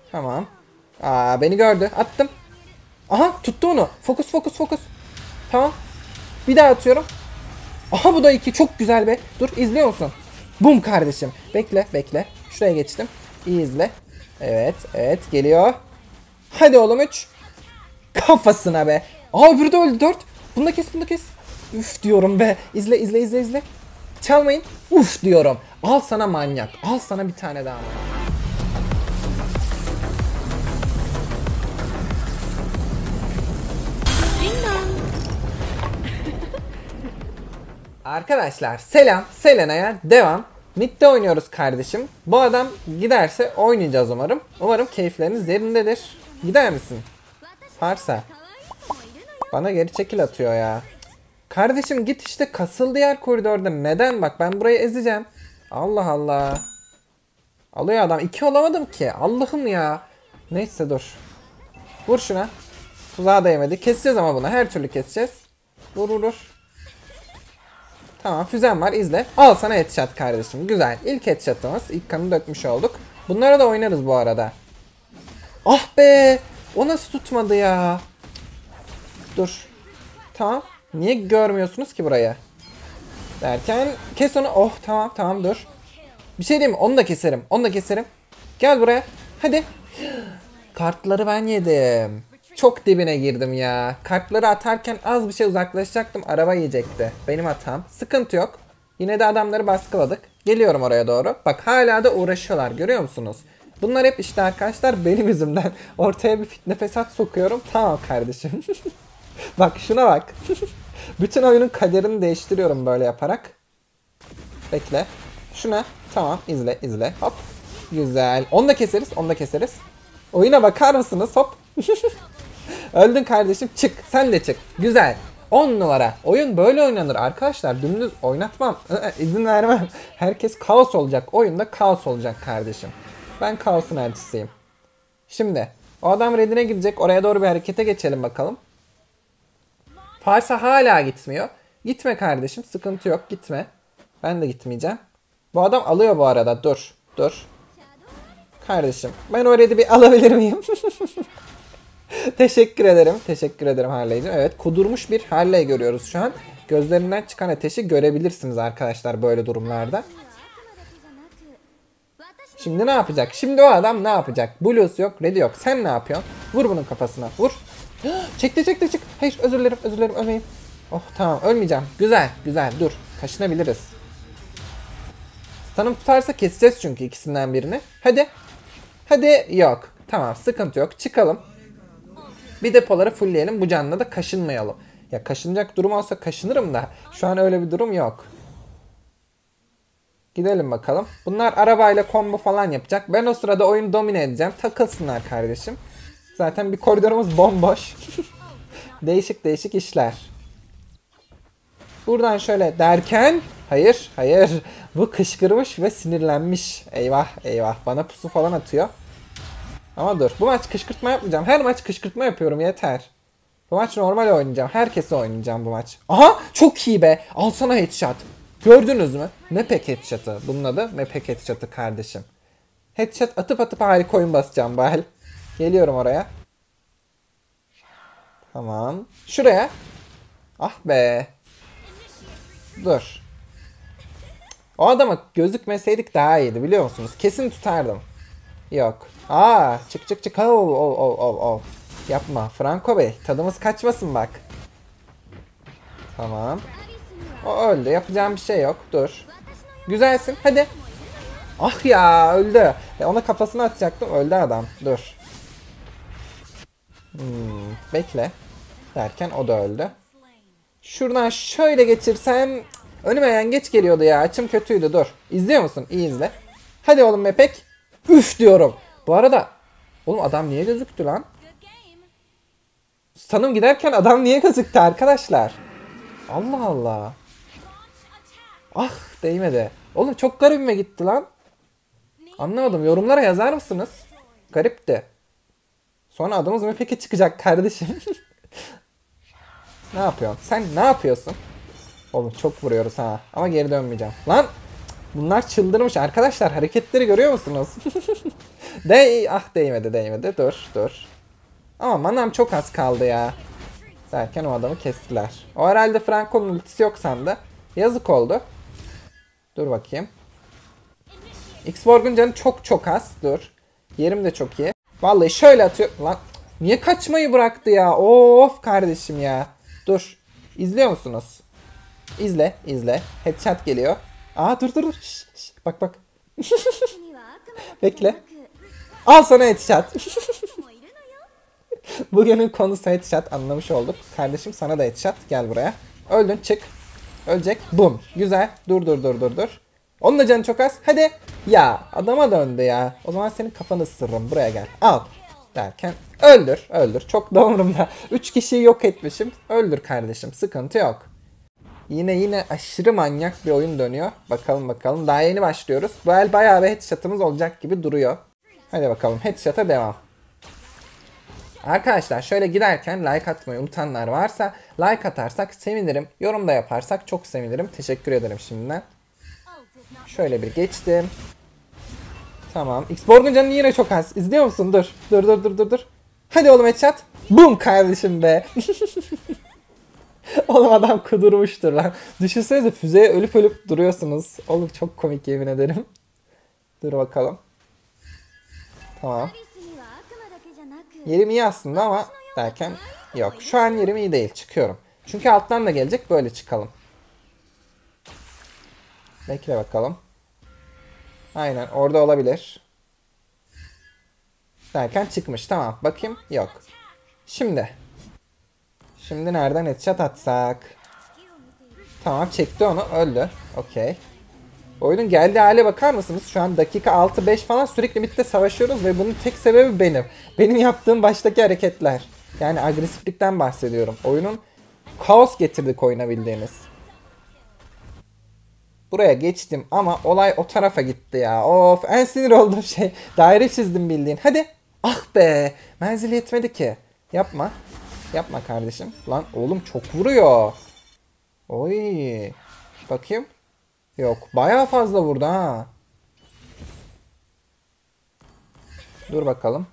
Tamam. Aa, beni gördü. Attım. Aha, tuttu onu. Fokus fokus fokus. Tamam. Bir daha atıyorum. Aha, bu da 2. Çok güzel be. Dur, izliyor musun? Bum kardeşim. Bekle bekle. Şuraya geçtim. İyi izle. Evet evet, geliyor. Hadi oğlum, 3. Kafasına be. Aa, öbürü de öldü, 4. Bunu da kes, bunu da kes. Üf diyorum be. İzle izle izle izle. Çalmayın. Uf diyorum. Al sana manyak. Al sana bir tane daha manyak. Arkadaşlar selam. Selena'ya devam. Mid'de oynuyoruz kardeşim. Bu adam giderse oynayacağız umarım. Umarım keyifleriniz yerindedir. Gider misin? Farsa. Bana geri çekil atıyor ya. Kardeşim git işte, kasıl diğer koridorda. Neden? Bak ben burayı ezeceğim. Allah Allah. Alıyor adam. 2 olamadım ki. Allah'ım ya. Neyse dur. Vur şuna. Tuzağa değmedi. Keseceğiz ama bunu. Her türlü keseceğiz. Vur vur vur. Tamam, füzen var, izle. Al sana headshot kardeşim. Güzel. İlk headshot'ımız. İlk kanı dökmüş olduk. Bunlara da oynarız bu arada. Ah be. O nasıl tutmadı ya? Dur. Tamam. Niye görmüyorsunuz ki burayı? Derken kes onu. Oh tamam tamam, dur. Bir şey diyeyim mi? Onu da keserim. Onu da keserim. Gel buraya. Hadi. Kartları ben yedim. Çok dibine girdim ya. Kartları atarken az bir şey uzaklaşacaktım. Araba yiyecekti. Benim hatam. Sıkıntı yok. Yine de adamları baskıladık. Geliyorum oraya doğru. Bak hala da uğraşıyorlar. Görüyor musunuz? Bunlar hep işte arkadaşlar benim yüzümden. Ortaya bir fitne fesat sokuyorum. Tamam kardeşim. Bak şuna bak. Bütün oyunun kaderini değiştiriyorum böyle yaparak. Bekle. Şuna. Tamam, izle izle. Hop. Güzel. Onu da keseriz. Onu da keseriz. Oyuna bakar mısınız? Hop. Öldün kardeşim. Çık. Sen de çık. Güzel. 10 numara. Oyun böyle oynanır arkadaşlar. Dümdüz oynatmam. İzin vermem. Herkes kaos olacak. Oyunda kaos olacak kardeşim. Ben kaosun elçisiyim. Şimdi. O adam redine gidecek. Oraya doğru bir harekete geçelim bakalım. Farsa hala gitmiyor. Gitme kardeşim. Sıkıntı yok. Gitme. Ben de gitmeyeceğim. Bu adam alıyor bu arada. Dur. Dur. Kardeşim. Ben o red'i bir alabilir miyim? Teşekkür ederim. Teşekkür ederim Harley'cim. Evet, kudurmuş bir Harley görüyoruz şu an. Gözlerinden çıkan ateşi görebilirsiniz arkadaşlar böyle durumlarda. Şimdi ne yapacak? Şimdi o adam ne yapacak? Blues yok, Red'i yok. Sen ne yapıyorsun? Vur bunun kafasına. Vur. Çekti çekti çık. Hayır, özür dilerim özür dilerim, ölmeyeyim. Oh tamam, ölmeyeceğim. Güzel güzel, dur. Kaşınabiliriz. Stun'ım tutarsa keseceğiz çünkü ikisinden birini. Hadi. Hadi, yok. Tamam, sıkıntı yok. Çıkalım. Bir depoları fullleyelim. Bu canla da kaşınmayalım. Ya kaşınacak durum olsa kaşınırım da. Şu an öyle bir durum yok. Gidelim bakalım. Bunlar arabayla combo falan yapacak. Ben o sırada oyunu domine edeceğim. Takılsınlar kardeşim. Zaten bir koridorumuz bomboş. Değişik değişik işler. Buradan şöyle derken... Hayır hayır. Bu kışkırmış ve sinirlenmiş. Eyvah eyvah. Bana pusu falan atıyor. Ama dur. Bu maç kışkırtma yapmayacağım. Her maç kışkırtma yapıyorum, yeter. Bu maç normal oynayacağım. Herkese oynayacağım bu maç. Aha, çok iyi be. Alsana headshot. Gördünüz mü? Mepek headshot'ı. Bunun adı Mepek headshot'ı kardeşim. Headshot atıp atıp harika oyun basacağım bu el. Geliyorum oraya. Tamam. Şuraya. Ah be. Dur. O adama gözükmeseydik daha iyiydi, biliyor musunuz? Kesin tutardım. Yok. Aa, çık çık çık. Oh, oh, oh, oh, oh. Yapma Franco Bey. Tadımız kaçmasın bak. Tamam. O öldü. Yapacağım bir şey yok. Dur. Güzelsin. Hadi. Ah ya, öldü. Ona kafasını atacaktım. Öldü adam. Dur. Bekle. Derken o da öldü. Şuradan şöyle geçirsem... Önüme yengeç geliyordu ya. Açım kötüydü. Dur. İzliyor musun? İyi izle. Hadi oğlum Mepek. Üf diyorum. Bu arada... Oğlum adam niye gözüktü lan? Stun'ım giderken adam niye gözüktü arkadaşlar? Allah Allah. Ah, değmedi. Oğlum çok garibime gitti lan. Anlamadım. Yorumlara yazar mısınız? Garipti. Sonra adımız Mepek'e çıkacak kardeşim. Ne yapıyorsun? Sen ne yapıyorsun? Oğlum çok vuruyoruz ha. Ama geri dönmeyeceğim. Lan! Bunlar çıldırmış arkadaşlar. Hareketleri görüyor musunuz? Ah değmedi. Dur. Ama manam çok az kaldı ya. Derken o adamı kestiler. O herhalde Franco'nun ultisi yok sandı. Yazık oldu. Dur bakayım. X-Borg'un canı çok az. Dur. Yerim de çok iyi. Vallahi şöyle atıyor. Lan niye kaçmayı bıraktı ya? Of kardeşim ya. Dur. İzliyor musunuz? İzle. Headshot geliyor. Aa dur. Şş. Bak. Bekle. Al sana headshot. Bugünün konusu headshot, anlamış olduk. Kardeşim sana da headshot. Gel buraya. Öldün, çık. Ölecek. Bum. Güzel. Dur. Onun da canı çok az. Hadi. Ya adama döndü ya. O zaman senin kafanı ısırırım. Buraya gel. Al. Derken öldür. Çok da umurumda. 3 kişiyi yok etmişim. Öldür kardeşim. Sıkıntı yok. Yine aşırı manyak bir oyun dönüyor. Bakalım. Daha yeni başlıyoruz. Bu el bayağı bir headshot'ımız olacak gibi duruyor. Hadi bakalım. Headshot'a devam. Arkadaşlar şöyle giderken like atmayı unutanlar varsa like atarsak sevinirim. Yorum da yaparsak çok sevinirim. Teşekkür ederim şimdiden. Şöyle bir geçtim. Tamam. X-Borg'un canı yine çok az. İzliyor musun? Dur. Hadi oğlum headshot. Boom kardeşim be. Oğlum adam kudurmuştur lan. Düşünsenize füzeye ölüp duruyorsunuz. Oğlum çok komik yemin ederim. Dur bakalım. Tamam. Yerim iyi aslında ama derken yok. Şu an yerim iyi değil. Çıkıyorum. Çünkü alttan da gelecek. Böyle çıkalım. Bekle bakalım. Aynen orada olabilir. Derken çıkmış. Tamam. Bakayım. Yok. Şimdi nereden headshot atsak? Tamam çekti onu. Öldü. Okey. Oyunun geldiği hale bakar mısınız? Şu an dakika 6-5 falan sürekli midde savaşıyoruz ve bunun tek sebebi benim. Benim yaptığım baştaki hareketler. Yani agresiflikten bahsediyorum. Oyunun kaos getirdik oyuna bildiğiniz. Buraya geçtim ama olay o tarafa gitti ya. Of en sinir olduğum şey. Daire çizdim bildiğin. Hadi. Ah be. Menzili yetmedi ki. Yapma. Yapma kardeşim. Lan oğlum çok vuruyor. Oy. Bakayım. Yok. Bayağı fazla vurdu ha. Dur bakalım.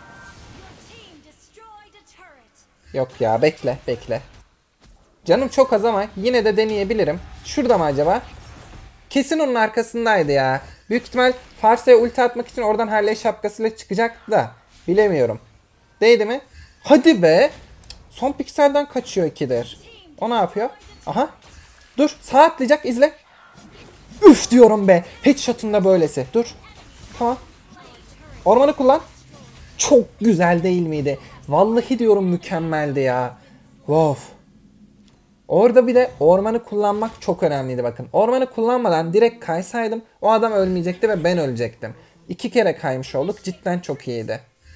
Yok ya bekle. Canım çok az ama yine de deneyebilirim. Şurada mı acaba? Kesin onun arkasındaydı ya. Büyük ihtimal Farsa'ya ulti atmak için oradan Harley şapkasıyla çıkacaktı da. Bilemiyorum. Değdi mi? Hadi be. Son pikselden kaçıyor ikidir. O ne yapıyor? Aha. Dur sağa atlayacak izle. Üf diyorum be. Headshot'un da böylesi. Dur. Tamam. Ormanı kullan. Çok güzel değil miydi? Vallahi diyorum mükemmeldi ya. Wow. Orada bir de ormanı kullanmak çok önemliydi bakın. Ormanı kullanmadan direkt kaysaydım o adam ölmeyecekti ve ben ölecektim. 2 kere kaymış olduk. Cidden çok iyiydi.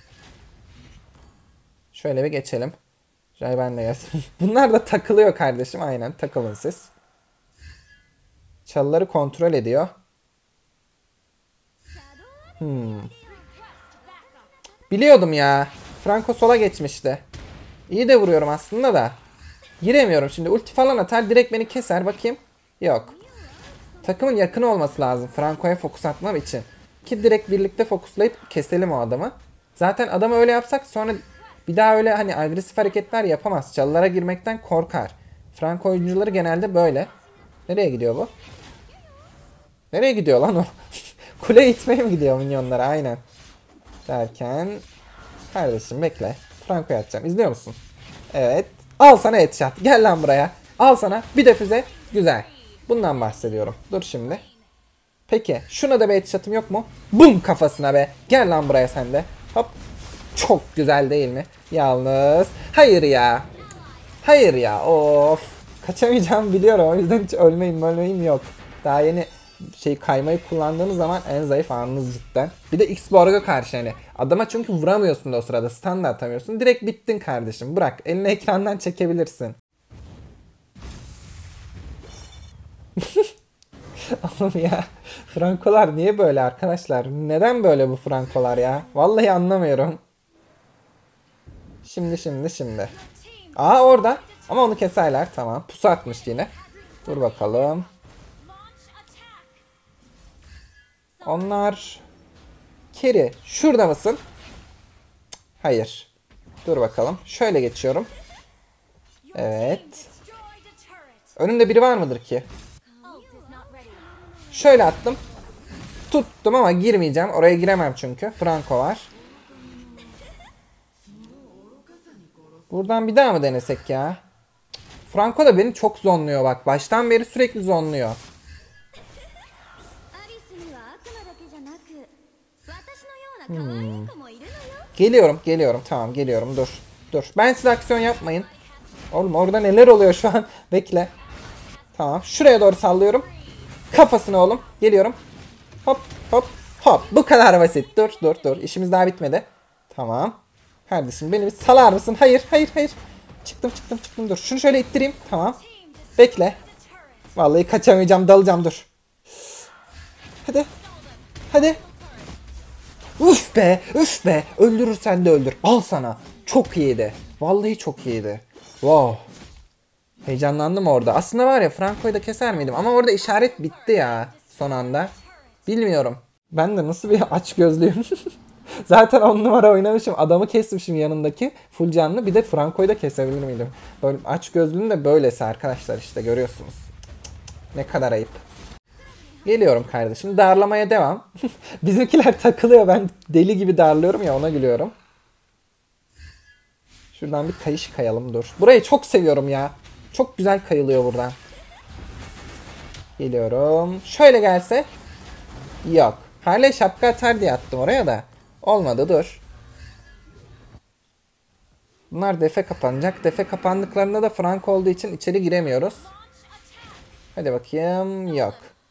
Şöyle bir geçelim. Jay ben de yazsın. Bunlar da takılıyor kardeşim. Aynen takılın siz. Çalıları kontrol ediyor. Biliyordum ya. Franco sola geçmişti. İyi de vuruyorum aslında da. Giremiyorum şimdi. Ulti falan atar. Direkt beni keser. Bakayım. Yok. Takımın yakın olması lazım. Franco'ya fokus atmam için. Ki direkt birlikte fokuslayıp keselim o adamı. Zaten adamı öyle yapsak sonra bir daha öyle hani agresif hareketler yapamaz. Çalılara girmekten korkar. Franco oyuncuları genelde böyle. Nereye gidiyor bu? Nereye gidiyor lan o? Kule itmeye mi gidiyor minyonlara? Aynen. Derken kardeşim bekle. Franco'ya atacağım. İzliyor musun? Evet. Al sana headshot. Gel lan buraya. Al sana bir de füze. Güzel. Bundan bahsediyorum. Dur şimdi. Peki. Şuna da bir headshot'ım yok mu? Bum kafasına be. Gel lan buraya sen de. Hop. Çok güzel değil mi? Yalnız. Hayır ya. Hayır ya. Of. Kaçamayacağımı biliyorum. O yüzden hiç ölmeyim yok. Daha yeni kaymayı kullandığınız zaman en zayıf anınız cidden. Bir de X-Borg'a karşı hani. Adama çünkü vuramıyorsun da o sırada. Stun da atamıyorsun. Direkt bittin kardeşim. Bırak. Elini ekrandan çekebilirsin. Oğlum ya. Frankolar niye böyle arkadaşlar? Neden böyle bu Frankolar ya? Vallahi anlamıyorum. Şimdi. Aa orada. Ama onu keserler. Tamam. Pusu atmış yine. Dur bakalım. Onlar Keri şurada mısın? Hayır. Dur bakalım. Şöyle geçiyorum. Evet. Önümde biri var mıdır ki? Şöyle attım. Tuttum ama girmeyeceğim. Oraya giremem çünkü. Franco var. Buradan bir daha mı denesek ya? Franco da beni çok zonluyor bak. Baştan beri sürekli zonluyor. Geliyorum. Tamam geliyorum. Dur. Ben size aksiyon yapmayın. Oğlum orada neler oluyor şu an? Bekle. Tamam. Şuraya doğru sallıyorum. Kafasına oğlum. Geliyorum. Hop. Bu kadar basit. Dur. İşimiz daha bitmedi. Tamam. Kardeşim beni bir salar mısın? Hayır. Çıktım. Dur. Şunu şöyle ittireyim. Tamam. Bekle. Vallahi kaçamayacağım. Dalacağım. Dur. Hadi. Üf be. Öldürürsen de öldür. Al sana. Çok iyiydi. Vallahi çok iyiydi. Wow. Heyecanlandım orada. Aslında var ya Franco'yu da keser miydim? Ama orada işaret bitti ya. Son anda. Bilmiyorum. Ben de nasıl bir açgözlüyüm. Zaten 10 numara oynamışım. Adamı kesmişim yanındaki. Full canlı. Bir de Franco'yu da kesebilir miydim? Böyle açgözlüğün de böylesi arkadaşlar işte görüyorsunuz. Ne kadar ayıp. Geliyorum kardeşim. Darlamaya devam. Bizimkiler takılıyor. Ben deli gibi darlıyorum ya ona gülüyorum. Şuradan bir kayış kayalım dur. Burayı çok seviyorum ya. Çok güzel kayılıyor buradan. Geliyorum. Şöyle gelse. Yok. Harley şapka atar diye attım oraya da. Olmadı dur. Bunlar defe kapanacak. Defe kapandıklarında da Frank olduğu için içeri giremiyoruz. Hadi bakayım. Yok.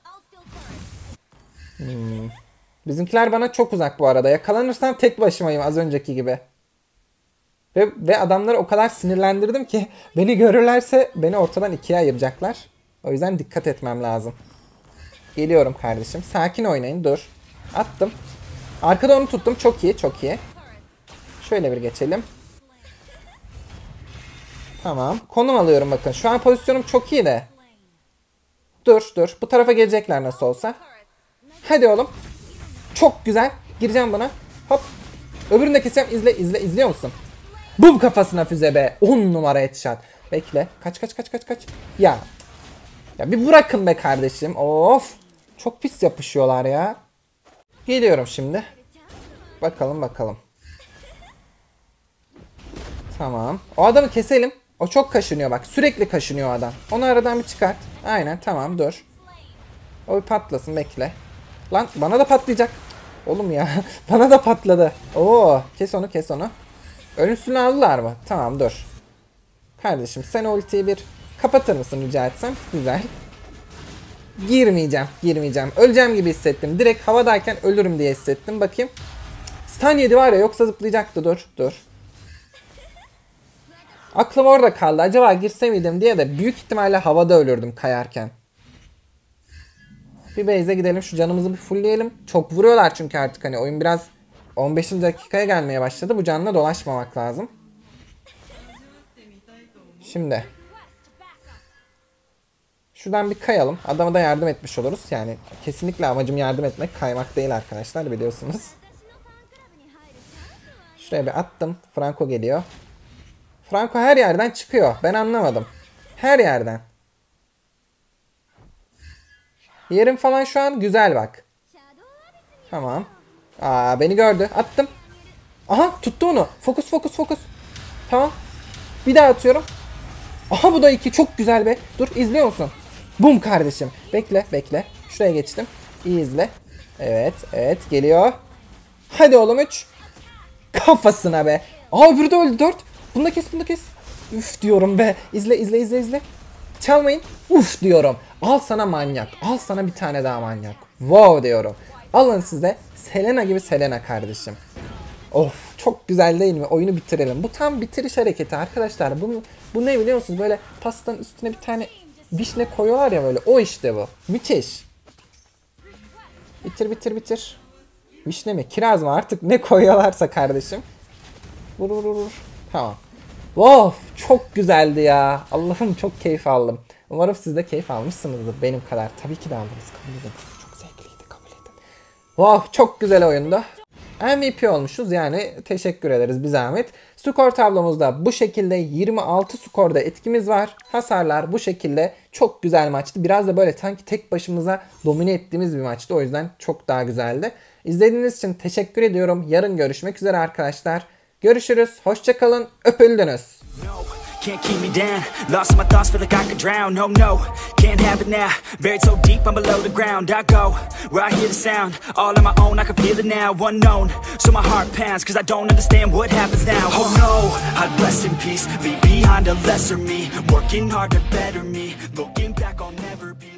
Bizimkiler bana çok uzak bu arada. Yakalanırsam tek başımayım az önceki gibi. Ve adamları o kadar sinirlendirdim ki beni görürlerse beni ortadan ikiye ayıracaklar. O yüzden dikkat etmem lazım. Geliyorum kardeşim. Sakin oynayın. Dur. Attım. Arkada onu tuttum. Çok iyi. Şöyle bir geçelim. Tamam. Konum alıyorum bakın. Şu an pozisyonum çok iyi de. Dur. Bu tarafa gelecekler nasıl olsa. Hadi oğlum. Çok güzel. Gireceğim buna. Hop. Öbürünü de keseceğim. İzliyor musun? Bum kafasına füze be. 10 numara headshot. Bekle. Kaç. Ya bir bırakın be kardeşim. Of. Çok pis yapışıyorlar ya. Geliyorum şimdi. Bakalım. Tamam. O adamı keselim. O çok kaşınıyor bak. Sürekli kaşınıyor adam. Onu aradan bir çıkart. Aynen tamam dur. O bir patlasın bekle. Lan bana da patlayacak. Oğlum ya. Bana da patladı. Oo, kes onu. Önüsünü aldılar mı? Tamam dur. Kardeşim sen ultiyi bir kapatır mısın rica etsem? Güzel. Girmeyeceğim. Öleceğim gibi hissettim. Direkt havadayken ölürüm diye hissettim. Bakayım. Stun yedi var ya yoksa zıplayacaktı. Dur. Aklım orada kaldı. Acaba girse miydim diye de büyük ihtimalle havada ölürdüm kayarken. Bir base'e gidelim. Şu canımızı bir fullleyelim. Çok vuruyorlar çünkü artık hani oyun biraz 15. dakikaya gelmeye başladı. Bu canla dolaşmamak lazım. Şimdi. Şuradan bir kayalım. Adama da yardım etmiş oluruz. Yani kesinlikle amacım yardım etmek. Kaymak değil arkadaşlar biliyorsunuz. Şuraya bir attım. Franco geliyor. Franco her yerden çıkıyor. Ben anlamadım. Her yerden. Yerim falan şu an güzel bak. Tamam. Beni gördü. Attım. Aha tuttu onu. Fokus. Tamam. Bir daha atıyorum. Aha bu da 2. Çok güzel be. Dur izliyor musun? Bum kardeşim. Bekle. Şuraya geçtim. İyi izle. Evet geliyor. Hadi oğlum 3. Kafasına be. Öbürü de öldü 4. Bunu da kes. Üf diyorum be. İzle. Çalmayın. Uf diyorum. Al sana manyak. Al sana bir tane daha manyak. Wow diyorum. Alın size Selena gibi Selena kardeşim. Of çok güzel değil mi? Oyunu bitirelim. Bu tam bitiriş hareketi arkadaşlar. Bu ne biliyor musunuz? Böyle pastanın üstüne bir tane vişne koyuyorlar ya böyle. O işte bu. Müthiş. Bitir. Vişne mi? Kiraz mı? Artık ne koyuyorlarsa kardeşim. Vur. Tamam. Wow çok güzeldi ya. Allah'ım çok keyif aldım. Umarım siz de keyif almışsınızdır benim kadar. Tabii ki de aldınız. Kabul edin. Çok zevkliydi kabul edin. Wow çok güzel oyundu. MVP olmuşuz, yani teşekkür ederiz bir zahmet. Skor tablomuzda bu şekilde 26 skorda etkimiz var. Hasarlar bu şekilde. Çok güzel maçtı. Biraz da böyle sanki tek başımıza domine ettiğimiz bir maçtı. O yüzden çok daha güzeldi. İzlediğiniz için teşekkür ediyorum. Yarın görüşmek üzere arkadaşlar. Görüşürüz. Hoşçakalın. Öpüldünüz. Can't keep me down, lost my thoughts, feel like I could drown. No, no, can't have it now, buried so deep I'm below the ground. I go, where I hear the sound, all on my own, I can feel it now. Unknown, so my heart pounds, cause I don't understand what happens now. Oh no, I'd rest in peace, leave behind a lesser me, working hard to better me, looking back I'll never be